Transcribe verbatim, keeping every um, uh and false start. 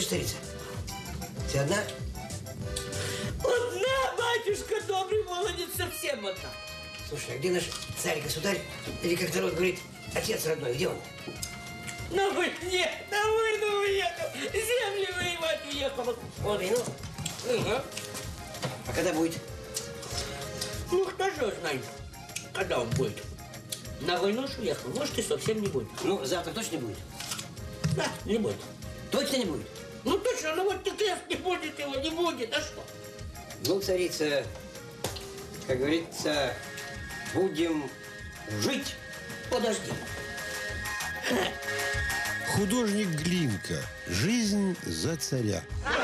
слышь, царица, ты одна? Одна, батюшка, добрый молодец, совсем одна. Слушай, а где наш царь-государь? Или, как народ говорит, отец родной, где он? На войне, на войну уехал, земли воевать уехал. Он войну? Ага. А когда будет? Ну, кто же его знает, когда он будет. На войну ж уехал, может, и совсем не будет. Ну, завтра точно не будет? Да, не будет. Точно не будет? Ну, точно, ну вот так не будет его, не будет, а что? Ну, царица, как говорится, будем жить. Подожди. Художник Глинка. Жизнь за царя.